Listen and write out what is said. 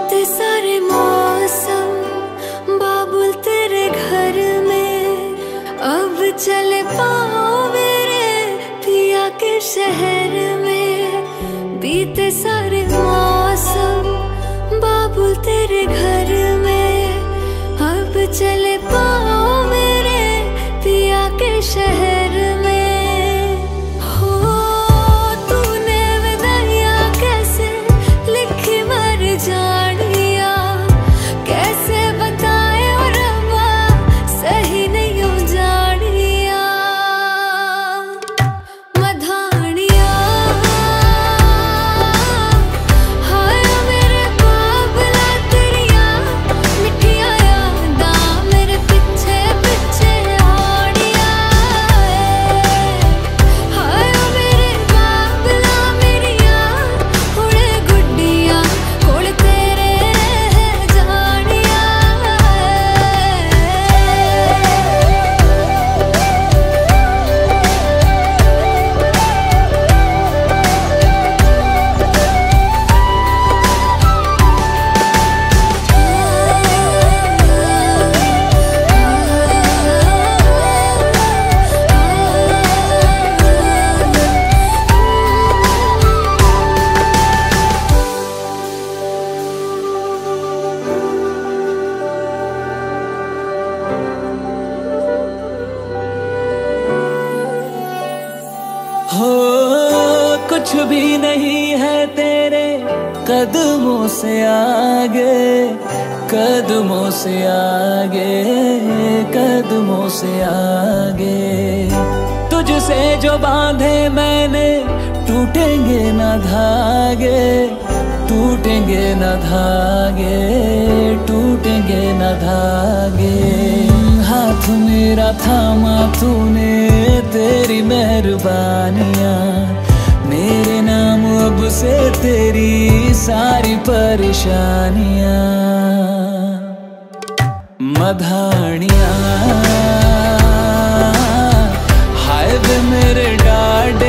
बीते सारे मौसम बाबुल तेरे घर में, अब चले पाओ मेरे पिया के शहर में। बीते सारे मौसम बाबुल तेरे घर में, अब चले पाओ मेरे पिया के शहर में। हो कुछ भी नहीं है तेरे कदमों से आगे, कदमों से आगे, कदमों से आगे। तुझसे जो बांधे मैंने टूटेंगे न धागे, टूटेंगे न धागे, टूटेंगे न धागे। हाथ मेरा थामा तूने, तेरी मेहरबानियाँ मेरे नाम अब से तेरी सारी परेशानियाँ। मधानियाँ हाय वे मेरे डाड